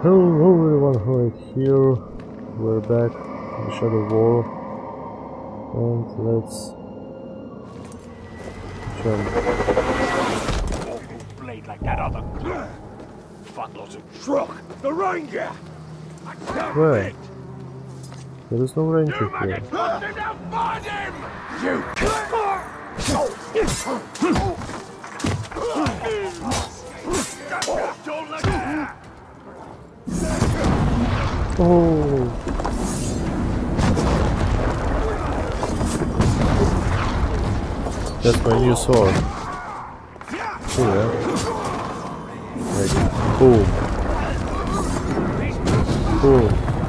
Hello everyone who is here. We're back in the Shadow War. And let's jump. Awful blade like that other butlers and truck. The ranger! Where? There is no ranger here. Find him! You don't let that. Oh! That's my new sword. Cool, yeah? Like, boom. Boom.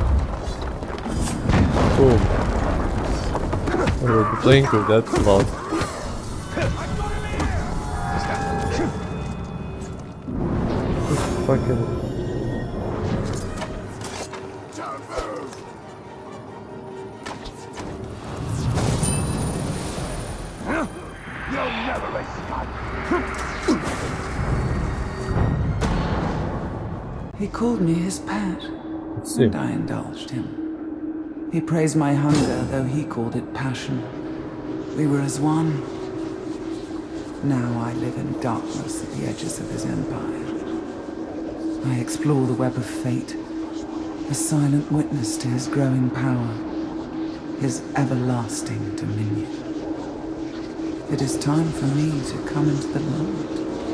Boom. I will be playing with that a lot. Just fucking... He called me his pet, and I indulged him. He praised my hunger, though he called it passion. We were as one. Now I live in darkness at the edges of his empire. I explore the web of fate, a silent witness to his growing power, his everlasting dominion. It is time for me to come into the light.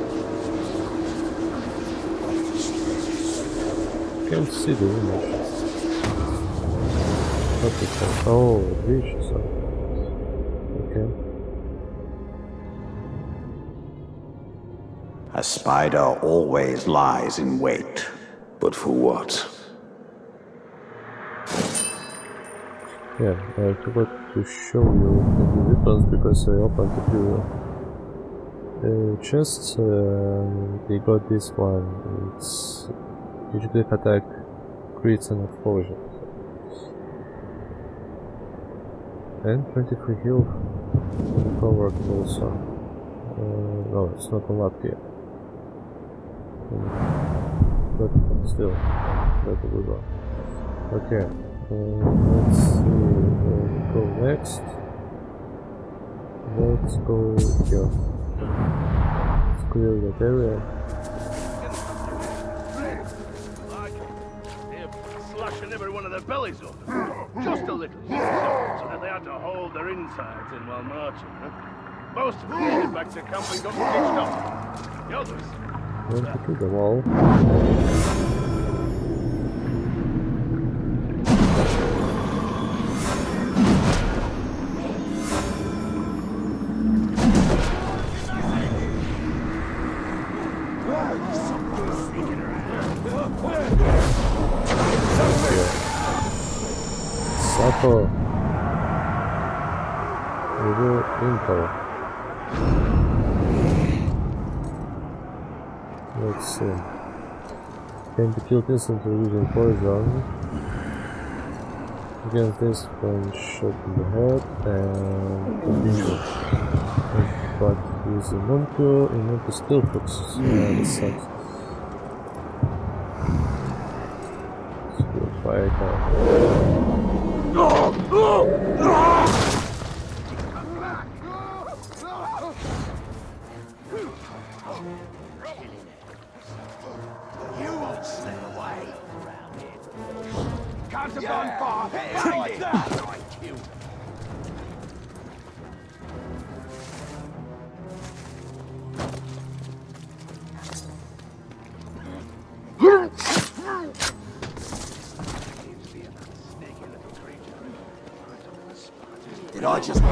Can't see the image. What is that? Oh, vision something. Okay. A spider always lies in wait. But for what? Yeah, I forgot to show you the weapons because I opened a few chests. We got this one. It's usually attack, crits and explosions. And 23 health covered also. No, it's not unlocked yet. But still, that's a good one. Okay, let's see, go next. Let's go here. Let's clear that area. Slashing every one of their bellies up. Just a little. So that they had to hold their insides in while marching. Huh? Most of them headed back to camp and got stitched up. The others... Went to kill them all. Sapo. Review info. Let's see. Can be killed instantly using poison. Against this one shot in the head and continue. But with Imunto still puts this sucks. Skill fire count. You won't slip away around here. Can't have gone far. Like that. Right, you. Did I just... Do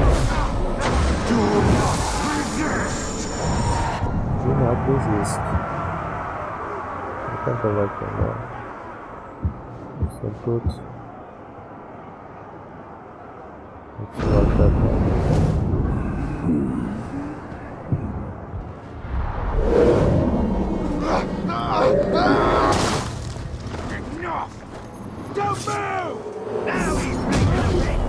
not resist. I can't like them now. It's not good. It's like that one. Enough! Don't move! Now he's making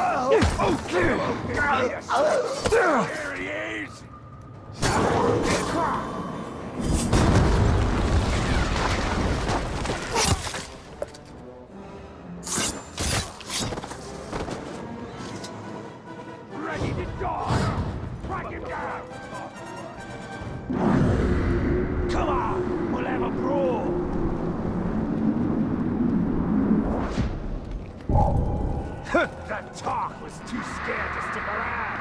Here he is! Ready to die! Track him down! Come on! We'll have a brawl! That Tark was too scared to stick around!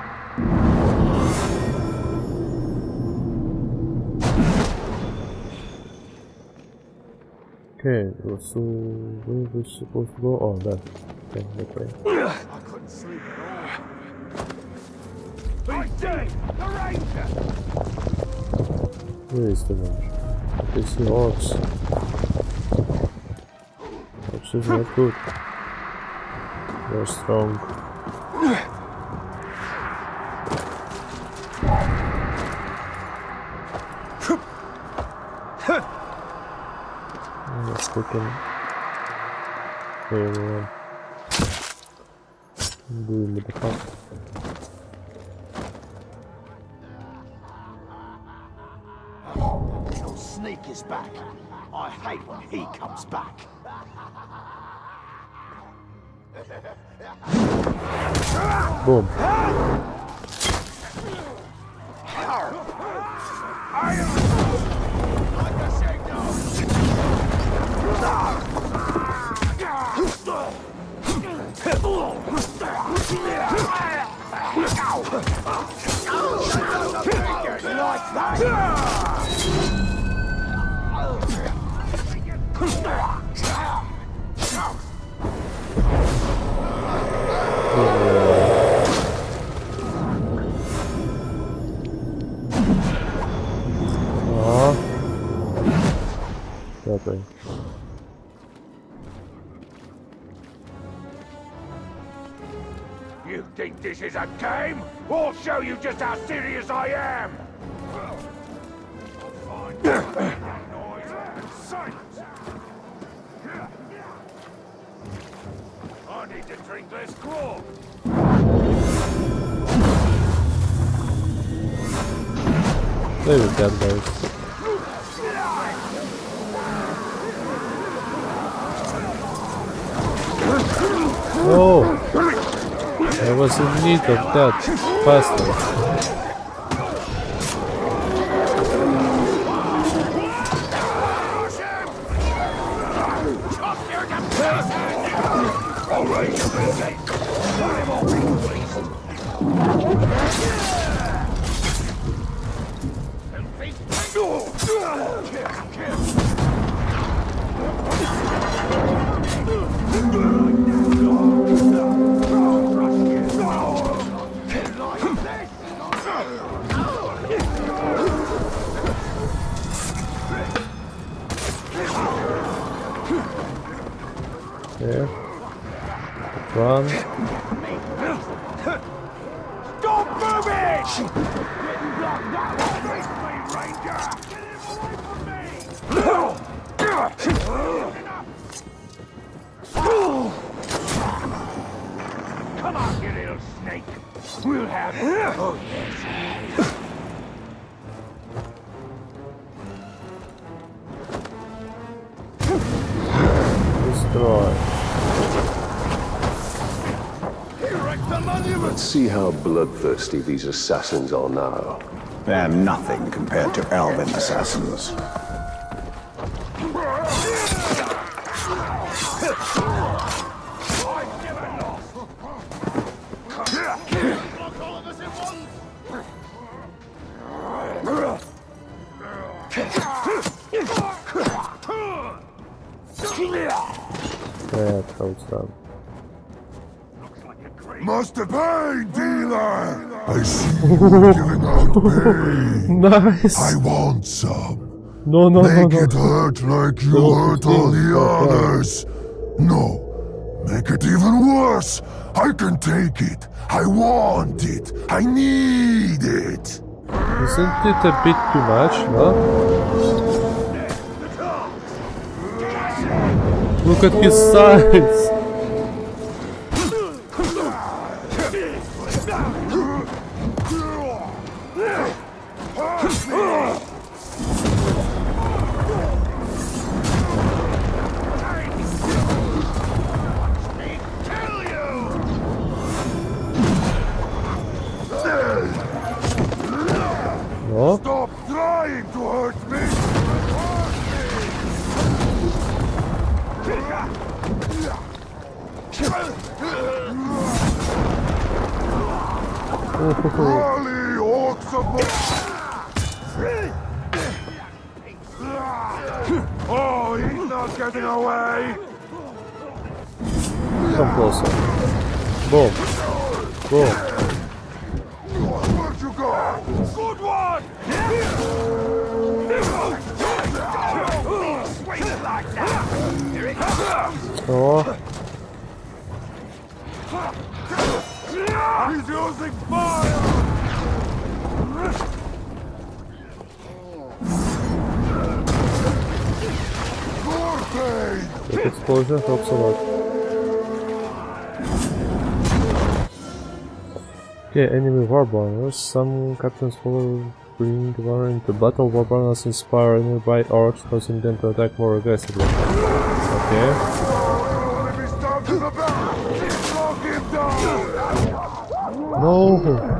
Okay, so where was supposed to go? Oh, that. Okay, that way. I couldn't sleep at all. He's dead! The Ranger! Where is the Ranger? I see orcs. Orcs is not good. They're strong. Let's take him. Here, do him with the pump. Little sneak is back. I hate when he comes back. Boom. That way. You think this is a game? I'll show you just how serious I am! I'll find noise and silence! I need to drink less grog! There we go, guys. Oh! I was in need of that faster. There. Run. Stop moving! Ranger! Come on, you little snake! We'll have it! Oh, yes. Destroy. Let's see how bloodthirsty these assassins are now. They're nothing compared to elven assassins. That goes down. Master Pain Dealer! I see you giving out pain. Nice! I want some. No, Make it hurt like you hurt all the others. No. Make it even worse. I can take it. I want it. I need it. Isn't it a bit too much, no? Look at his size! No? Stop trying to hurt me! Rally, orcs Oh, he's not getting away! Come closer. Boom. Boom. Where'd you go? Good one! Oh. He's using fire! That explosion helps a lot. Okay, enemy warburners. Some captains follow bring war into battle. Warburners inspire nearby orcs, causing them to attack more aggressively. Okay. No!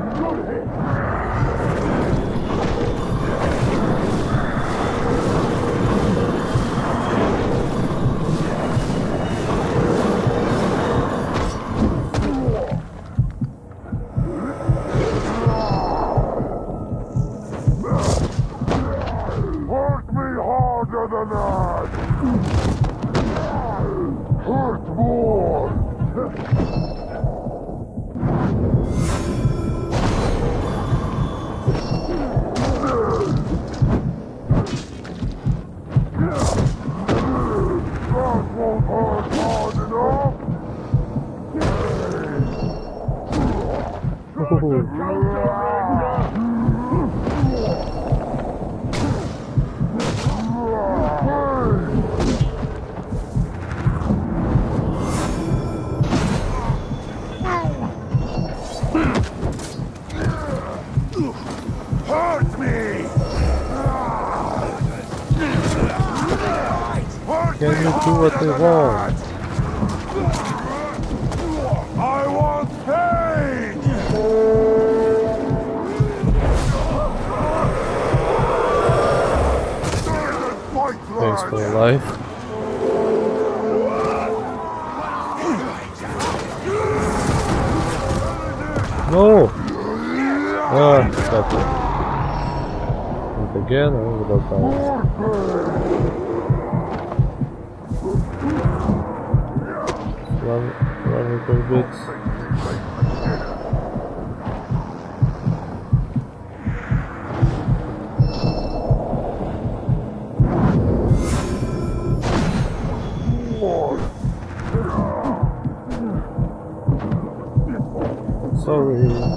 Hurt me harder than that! Hurt more! That won't hurt hard enough! Hurt me! Can you do what they want? I want pain! Thanks for your life. No! Ah, stop it. And again, I without dying. Run a little bit. Sorry.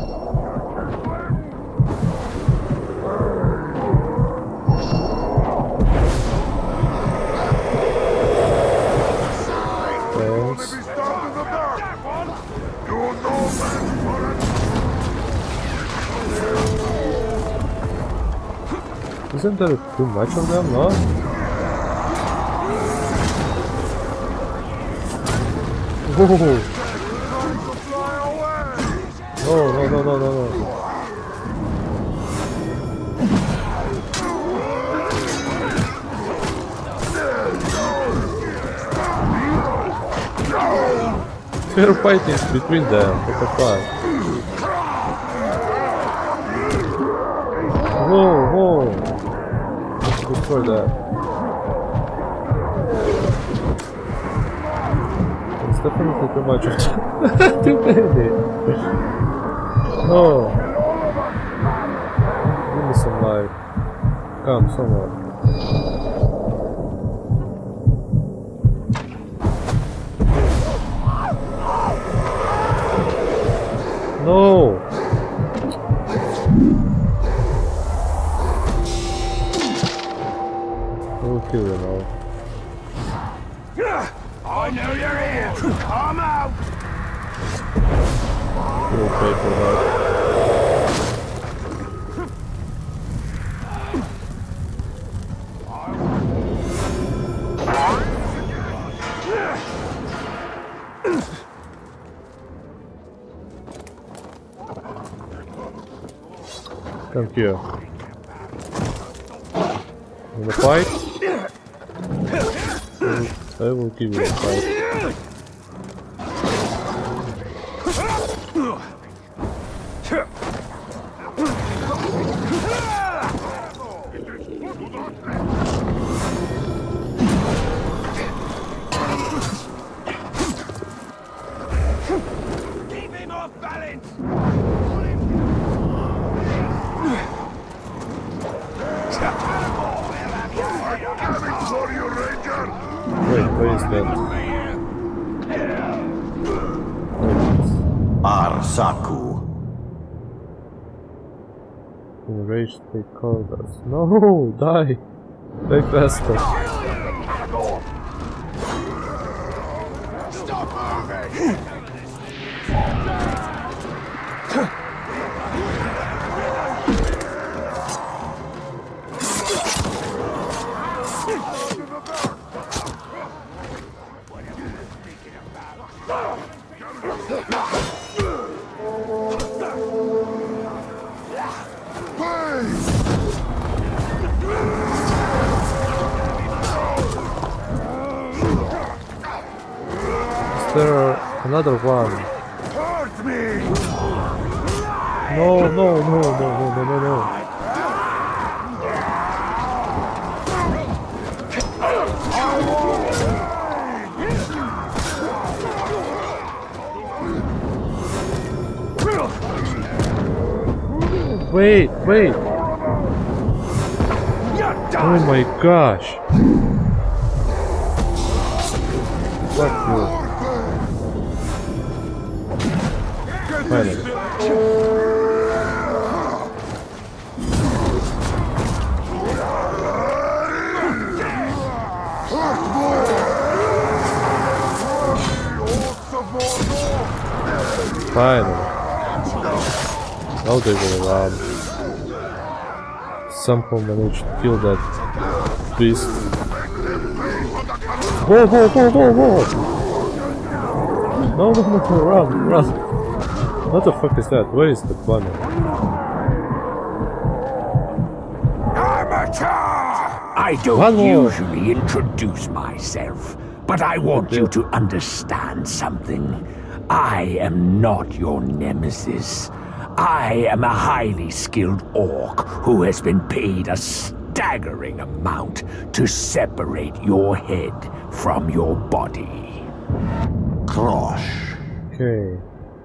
Isn't there too much of them, no? Whoa. No. Fair fighting between them, what the fuck? Whoa. Let's destroy that. It's definitely too much of that. Too many. No. Give me some life. Come, someone. No! We'll kill them all. I know you're here! Come out! We'll pay for that. Come here. In a fight? I will give you a fight. Keep him off balance! Wait, where is that? Arsaku. Enraged they called us. No, die! Die faster! Stop moving! Is there another one? Hurt me! No, no, no, no, no, no, no, no. Wait, wait! Oh my gosh! Fuck you. Finally. Finally. Now they will run. Somehow managed to kill that beast. Whoa, whoa, whoa, whoa, whoa! No, no, no, run, run! What the fuck is that? Where is the planet? I don't usually introduce myself, but I want you to understand something. I am not your nemesis. I am a highly skilled orc who has been paid a staggering amount to separate your head from your body. Krosh. Okay.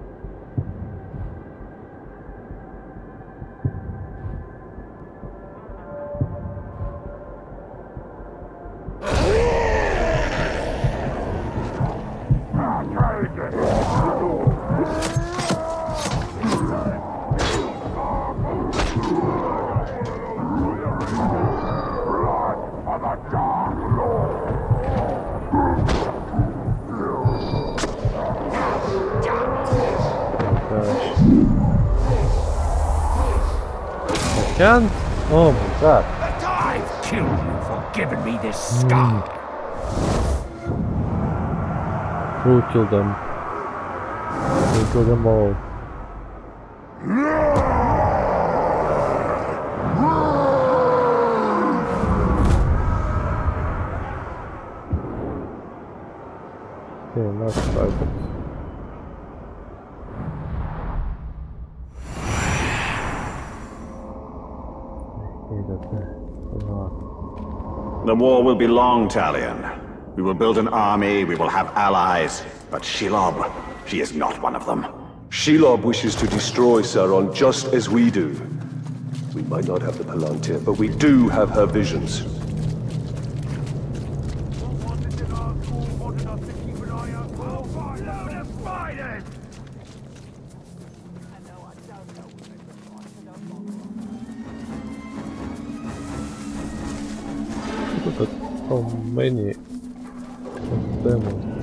Can't? Oh my god. I've killed you for giving me this scar. We'll kill them. We'll kill them all. Okay, now start it. The war will be long, Talion. We will build an army, we will have allies. But Shelob, she is not one of them. Shelob wishes to destroy Sauron just as we do. We might not have the Palantir, but we do have her visions. Look at how many of them.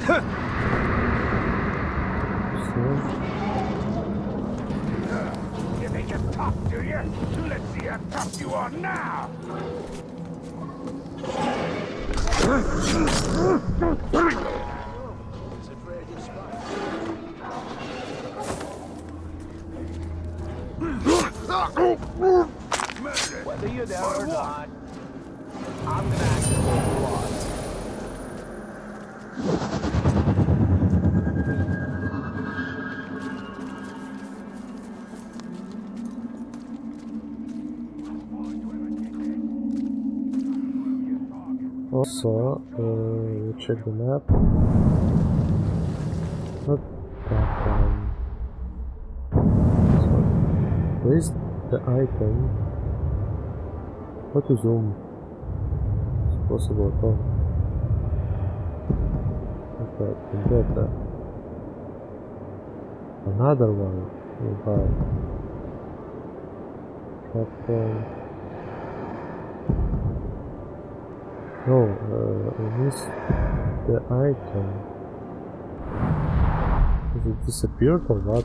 You think you're tough, do you? Let's see how tough you are now! Whether you're there or not. I'm gonna ask you what you want. Also, we check the map. Not that one. So, where is the item? How to zoom? It's possible at all. Okay, I can get that. Another one nearby. Captain. No, I missed the item. Is it disappeared or what?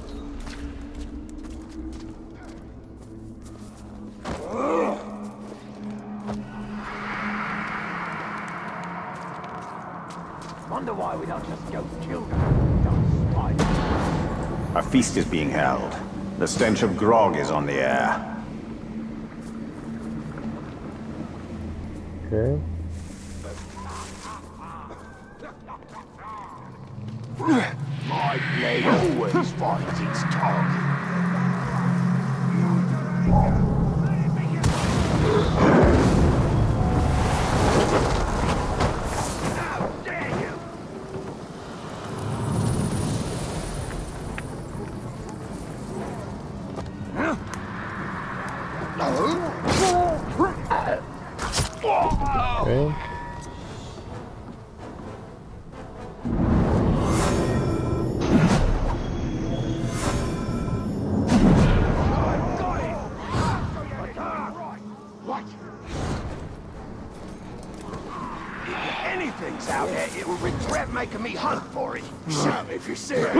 Wonder why we don't just go kill them. A feast is being held. The stench of grog is on the air. Okay. My blade always finds its target. How dare you! Okay. Anything's out there, it will regret making me hunt for it. Shout if you're serious.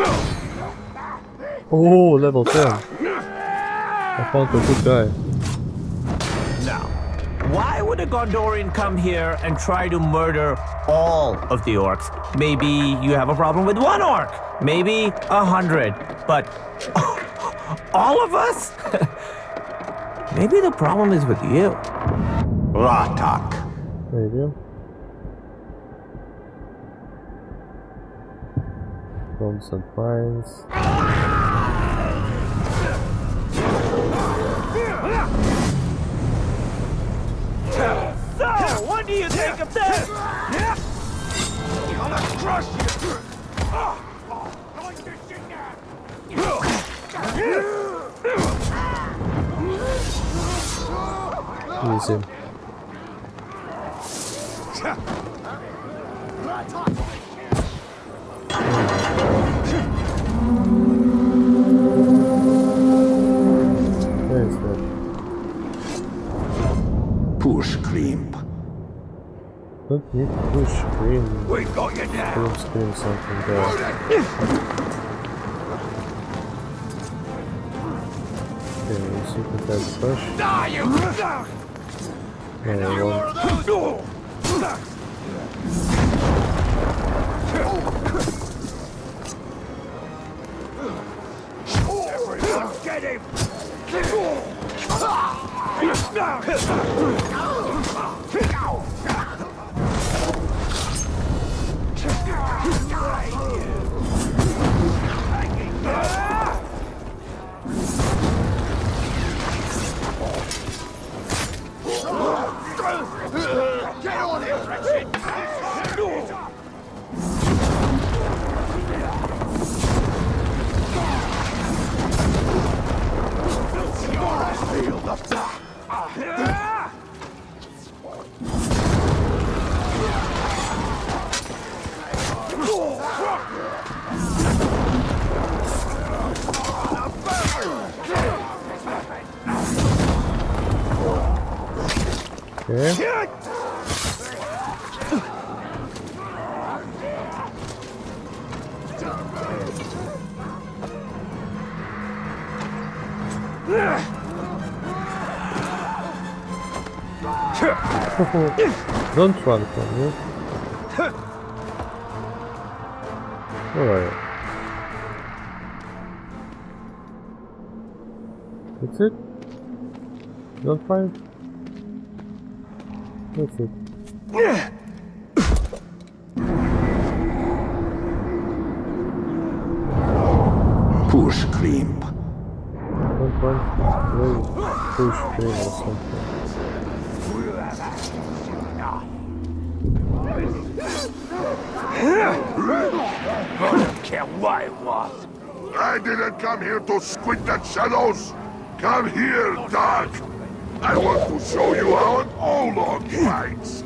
Oh, level 10. I found a good guy. Now, why would a Gondorian come here and try to murder all of the orcs? Maybe you have a problem with one orc, maybe 100, but all of us? Maybe the problem is with you. Ratak. Maybe. Bombs and mines. So, what do you think of this? I'm gonna crush you! Easy. Where is that? Push Klimp. Don't need to push green. We got you now. Scream something there. Okay, so you can try to push. Die, you! No, I won't. Everyone get him! Get on it, wretched! Field of Okay. Don't run from me. Alright. That's it? Don't find? That's it. Push cream. Don't want to push cream or something. I don't care what it was. I didn't come here to squint at shadows. Come here, Doc. I want to show you how an Olog fights.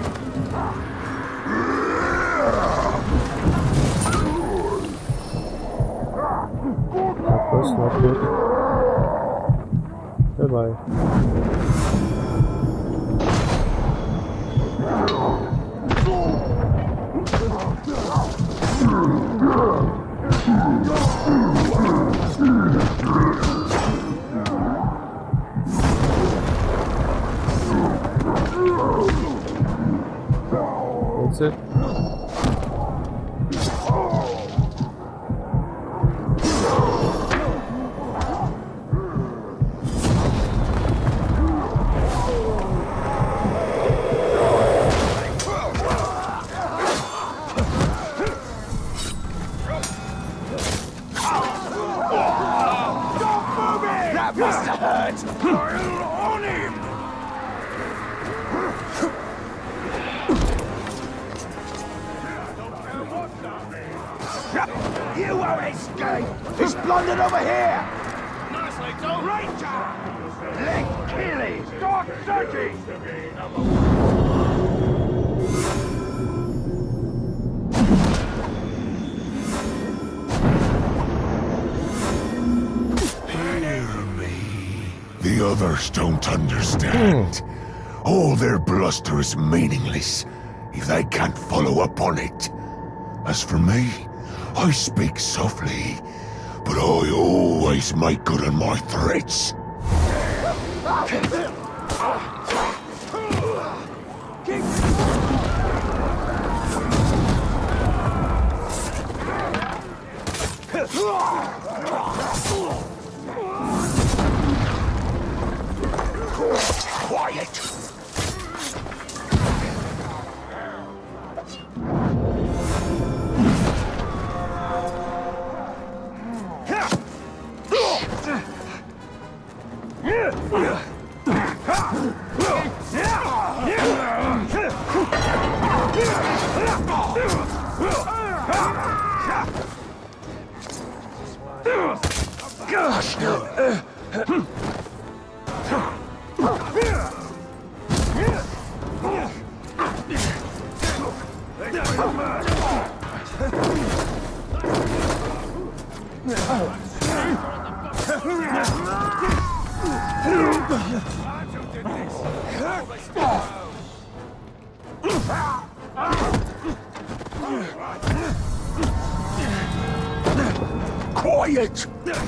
That's not good. Goodbye. That's it. That must have hurt! On him! You won't escape! He's blundered over here! Nicely done! Ranger! Let Killy! Start searching! The others don't understand. All their bluster is meaningless if they can't follow up on it. As for me, I speak softly, but I always make good on my threats. Quiet! Gosh, quiet!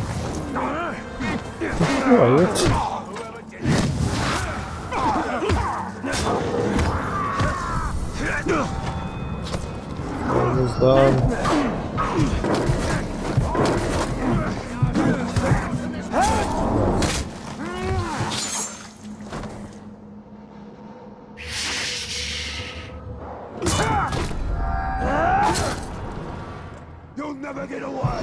Almost done. You'll never get away!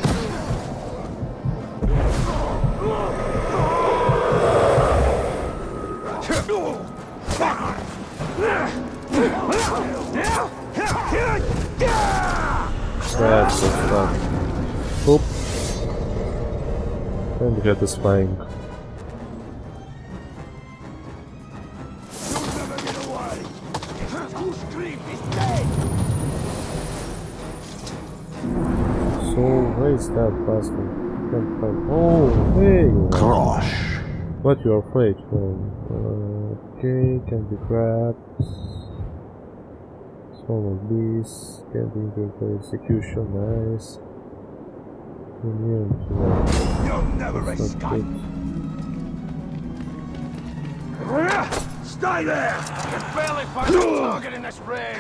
That's so fun. Oop. And the head is flying. You'll never get away! Whose dream is dead! So where is that bastard? Can't find. Oh, hey! Crush. What you are afraid from? Okay, can be grabbed. Some of these can be inventory execution. Nice. Immune to that. You'll never That's not escape! good. Stay there! You barely find a target in this raid!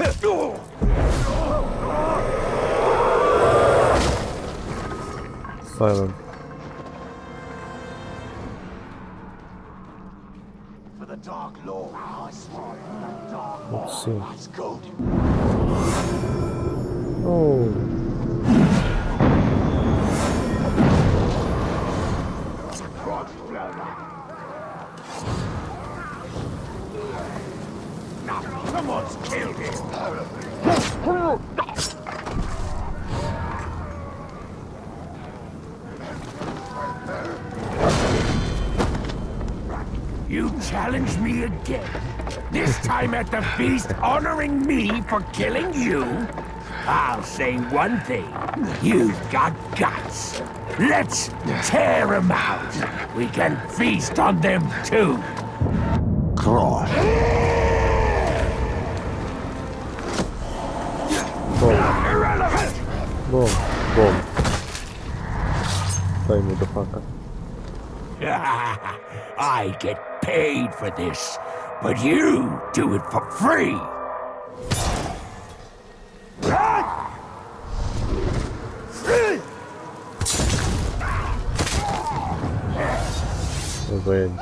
Silent. for the Dark Lord. I swear, the Dark Let's see. That's good. Oh. Someone's killed him. You challenge me again. This time at the feast, honoring me for killing you? I'll say one thing. You've got guts. Let's tear them out. We can feast on them too. Cross. Irrelevant! Boom. Boom. Die, motherfucker. I get paid for this, but you do it for free. Revenge.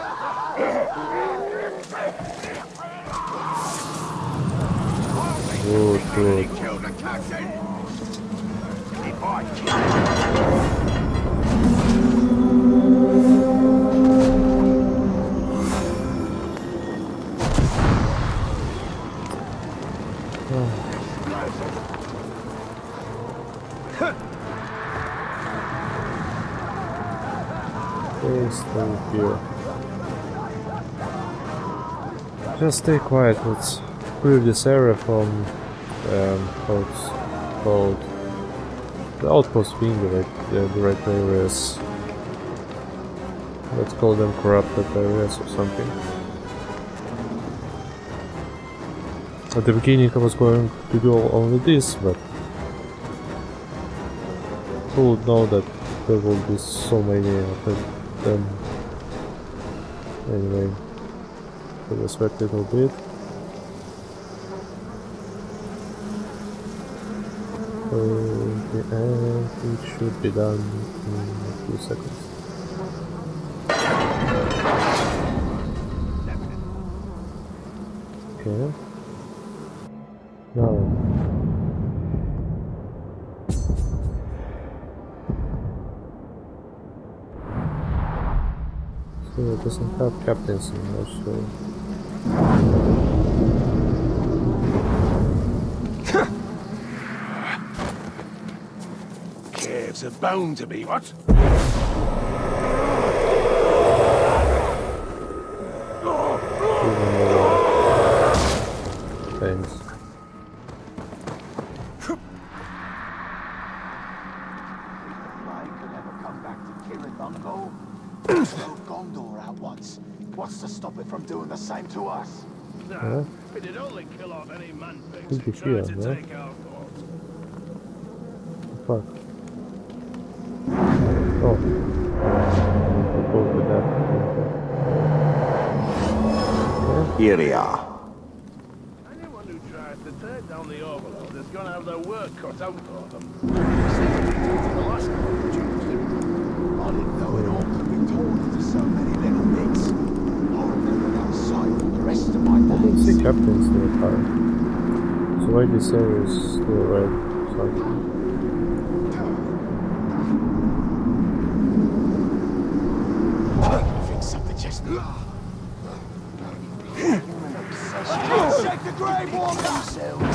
Good, good. Please stay here. Just stay quiet. Let's clear this area from how it's called, the outpost being the right areas. Let's call them corrupted areas or something. At the beginning I was going to do only this, but who would know that there will be so many of them. Anyway, I just wait a little bit. And it should be done in a few seconds. Okay. Now. So it doesn't have captains anymore, so. Caves are bound to be, what? Thanks. Gondor out once. What's to stop it from doing the same to us? Yeah. It'd only kill off any man pigs Could be who tried here, to yeah. take our cause. Fuck. Oh. I go to that. Iria. Anyone who tries to take down the Overlord is going to have their work cut out for them. The last I didn't know it all could be torn into so many little bits. I'll remember that sight for the rest of my I don't days. see captains nearby. So why this area is still red? Sorry. Fix something, Chester. Shake the grave warm themselves.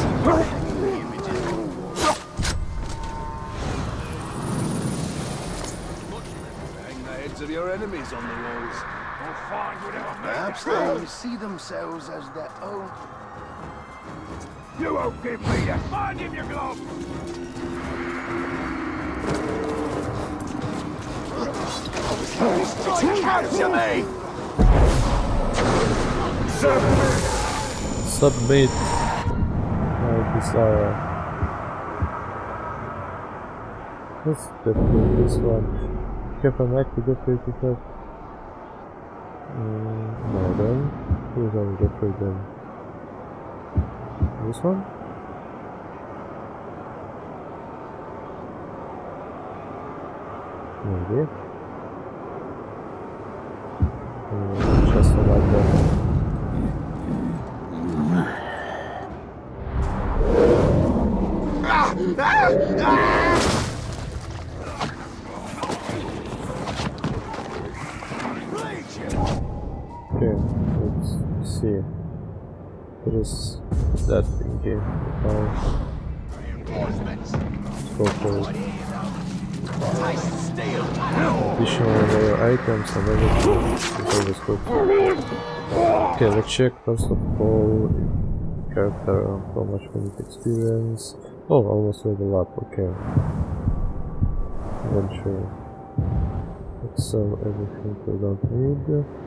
hang the heads of your enemies on the walls. Or find whatever Perhaps they see themselves as their own. You won't give me that. Find him, your glove. Capture me! Submit my desire. Let's definitely this one. Have an active definitely have. No, then who's on the free then? This one? Maybe. Just like that. let's see. What is that thing here? Let's go for it. Additional rare items and everything is always good. Okay, let's check first of all character, how much we need experience. Oh, almost level up, okay. Adventure. Let's sell everything we don't need.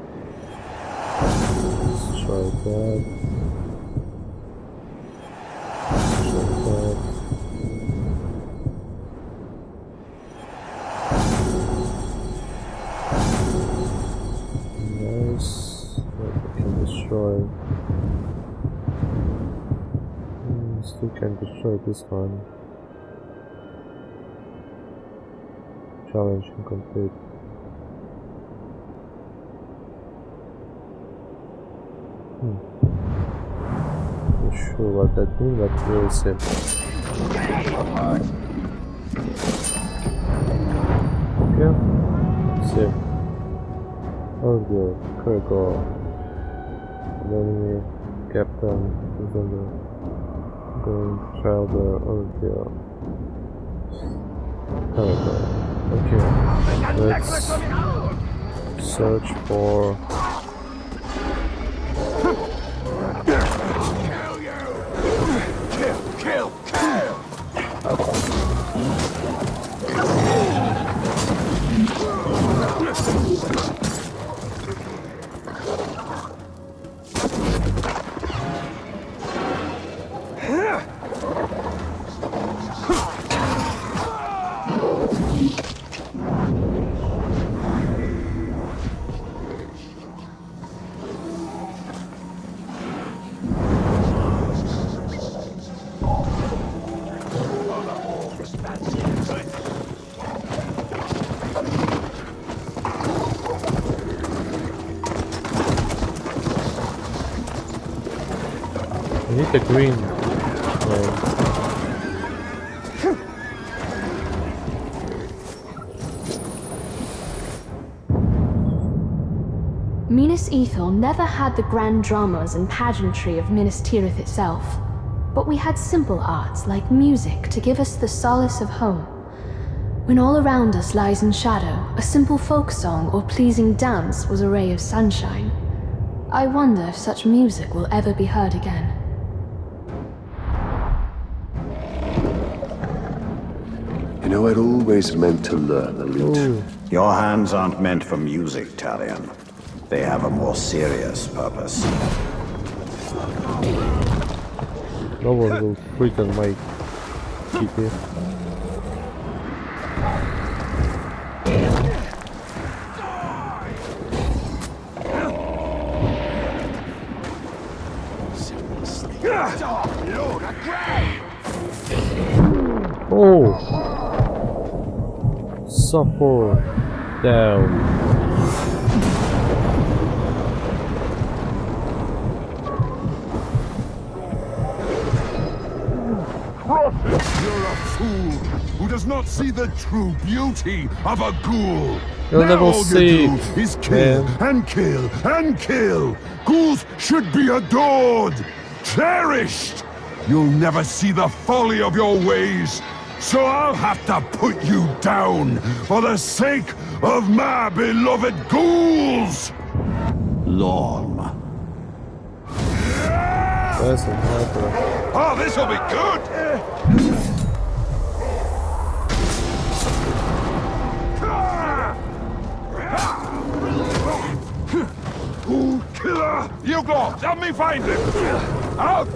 Let's try that. Try that. Nice. What we can destroy. Still can destroy this one. Challenge incomplete. Not sure what that means, but we'll see. Okay, let's see. Audio, cargo, enemy, captain, defender, going child, audio, cargo. Okay, let's search for. Kill! I need the green. Minas Ithil never had the grand dramas and pageantry of Minas Tirith itself, but we had simple arts like music to give us the solace of home. When all around us lies in shadow, a simple folk song or pleasing dance was a ray of sunshine. I wonder if such music will ever be heard again. You know, I'd always meant to learn the lute. Ooh. Your hands aren't meant for music, Talion. They have a more serious purpose. No one will quit on my TP. Oh! Suffer down. You're a fool who does not see the true beauty of a ghoul. You'll Now never all see you do is kill and kill and kill. Ghouls should be adored, cherished. You'll never see the folly of your ways, so I'll have to put you down for the sake of my beloved ghouls. Lorm. That's a hyper. Oh, this'll be good. Ghoul killer! You go! Help me find him! Out!